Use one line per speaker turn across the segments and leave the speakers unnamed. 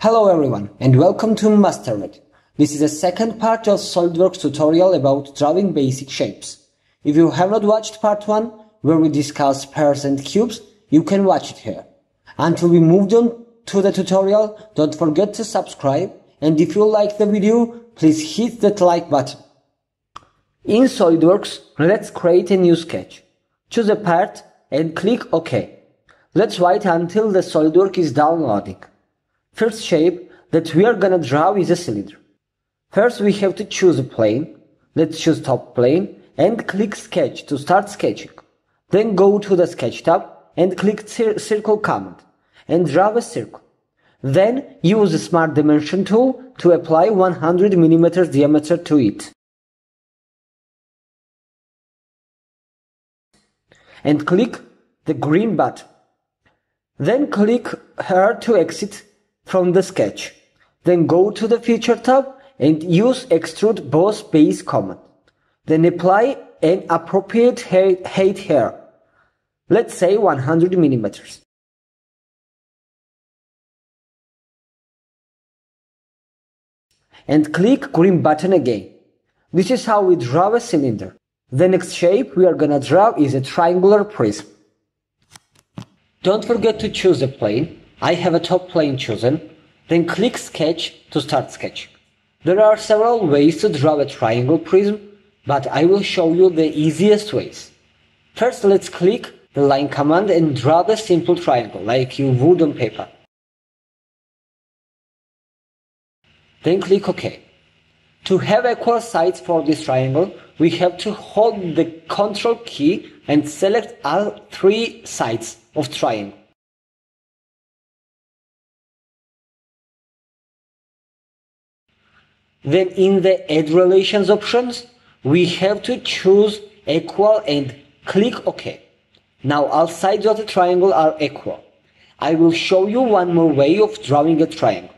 Hello everyone and welcome to Mastermed. This is the second part of Solidworks tutorial about drawing basic shapes. If you have not watched part 1, where we discuss pairs and cubes, you can watch it here. Until we move on to the tutorial, don't forget to subscribe, and if you like the video, please hit that like button. In Solidworks, let's create a new sketch. Choose a part and click OK. Let's wait until the Solidworks is downloading. First shape that we are gonna draw is a cylinder. First we have to choose a plane. Let's choose top plane and click sketch to start sketching. Then go to the sketch tab and click circle command and draw a circle. Then use the smart dimension tool to apply 100 mm diameter to it. And click the green button. Then click here to exit from the sketch. Then go to the feature tab and use extrude boss base command. Then apply an appropriate height here. Let's say 100 mm. And click green button again. This is how we draw a cylinder. The next shape we are gonna draw is a triangular prism. Don't forget to choose a plane. I have a top plane chosen, then click sketch to start sketching. There are several ways to draw a triangle prism, but I will show you the easiest ways. First, let's click the line command and draw the simple triangle like you would on paper. Then click OK. To have equal sides for this triangle, we have to hold the Ctrl key and select all three sides of triangle. Then in the Add Relations options, we have to choose Equal and click OK. Now all sides of the triangle are equal. I will show you one more way of drawing a triangle.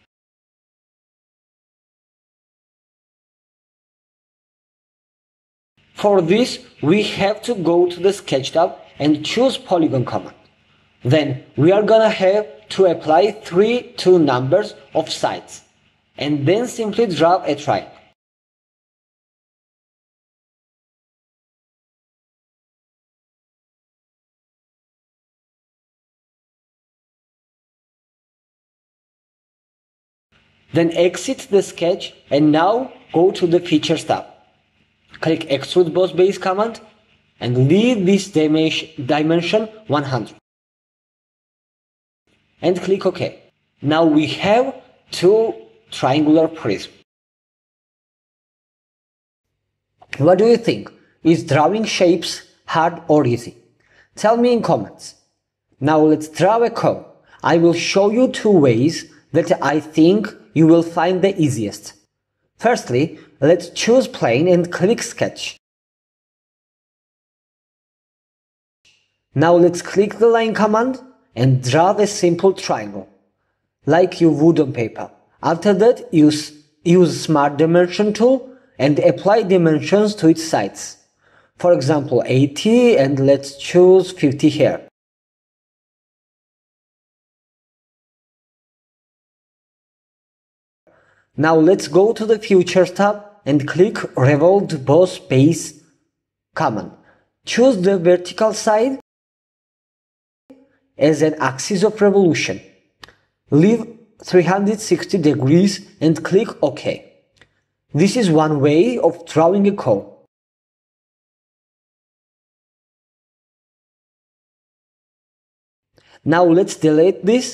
For this, we have to go to the Sketch tab and choose Polygon command. Then we are gonna have to apply 3 numbers of sides. And then simply draw a triangle. Then exit the sketch and now go to the Features tab. Click Extrude Boss Base command and leave this dimension 100. And click OK. Now we have two triangular prism. What do you think? Is drawing shapes hard or easy? Tell me in comments. Now let's draw a cone. I will show you two ways that I think you will find the easiest. Firstly, let's choose plane and click sketch. Now let's click the line command and draw the simple triangle, like you would on paper. After that, use Smart Dimension tool and apply dimensions to its sides. For example, 80 and let's choose 50 here. Now let's go to the Features tab and click Revolve Boss Base command. Choose the vertical side as an axis of revolution. Leave 360 degrees and click OK. This is one way of drawing a cone. Now let's delete this.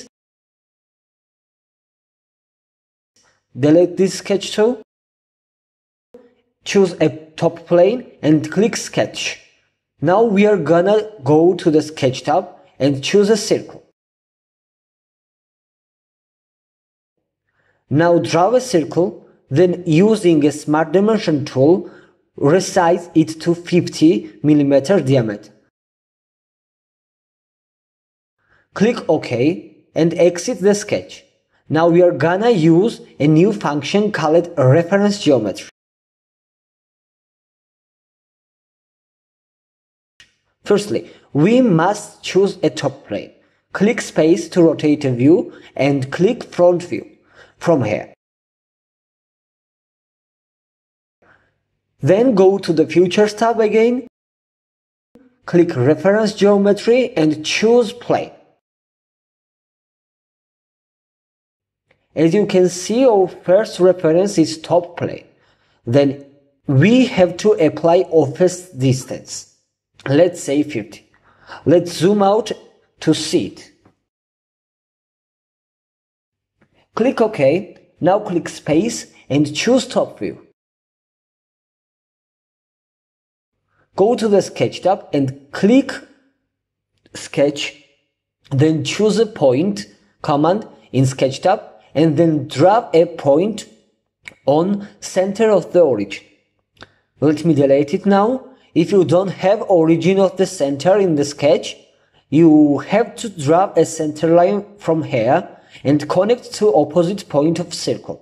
Delete this sketch tool. Choose a top plane and click sketch. Now we are gonna go to the Sketch tab and choose a circle. Now draw a circle, then using a Smart Dimension tool, resize it to 50 mm diameter. Click OK and exit the sketch. Now we are gonna use a new function called Reference Geometry. Firstly, we must choose a top plane. click space to rotate a view and click front view from here. Then go to the Features tab again, click Reference Geometry and choose Plane. As you can see, our first reference is top plane. Then we have to apply offset distance. Let's say 50. Let's zoom out to see it. Click OK. Now click space and choose top view. Go to the Sketch tab and click Sketch. Then choose a point command in Sketch tab and then drag a point on center of the origin. Let me delete it now. If you don't have origin of the center in the sketch, you have to drag a center line from here and connect to opposite point of circle.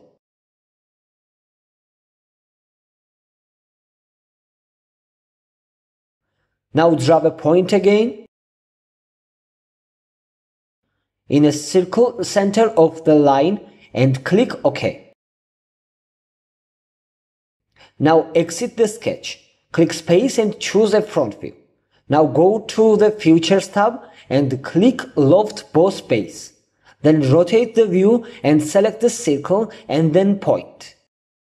Now drag a point again in a circle center of the line and click OK. Now exit the sketch. Click space and choose a front view. Now go to the Features tab and click Loft Boss Base. Then rotate the view and select the circle and then point.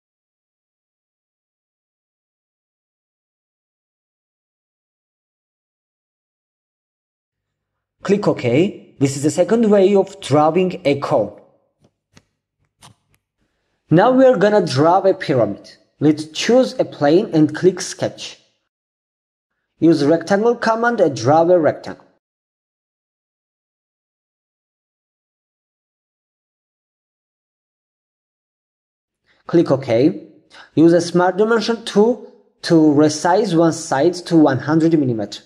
Click OK. This is the second way of drawing a cone. Now we are gonna draw a pyramid. Let's choose a plane and click Sketch. Use Rectangle command and draw a rectangle. Click OK. Use a Smart Dimension tool to resize one side to 100 mm.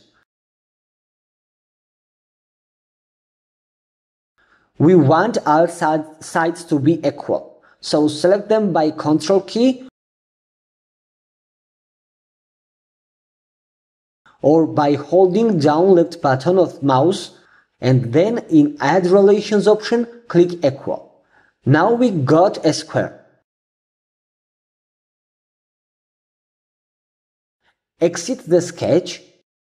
We want all sides to be equal, so select them by Ctrl key or by holding down left button of mouse and then in Add Relations option, click Equal. Now we got a square. Exit the sketch,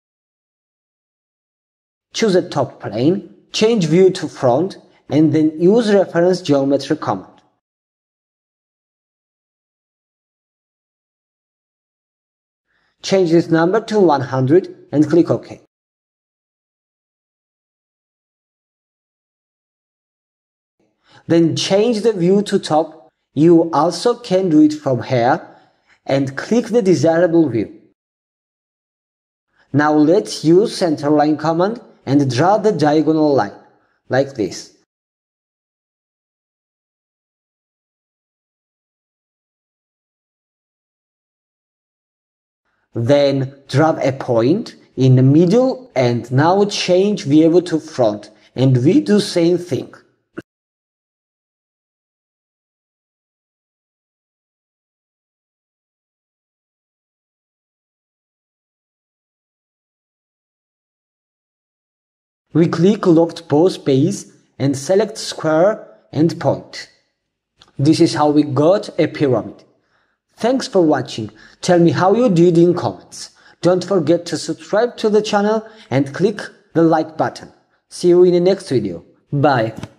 choose a top plane, change view to front, and then use Reference Geometry command. Change this number to 100 and click OK. Then change the view to top. You also can do it from here and click the desirable view. Now let's use Centerline command and draw the diagonal line, like this. Then drag a point in the middle and now change view to front and we do same thing. We click Loft Boss Base and select Square and Point. This is how we got a pyramid. Thanks for watching. Tell me how you did in comments. Don't forget to subscribe to the channel and click the like button. See you in the next video. Bye.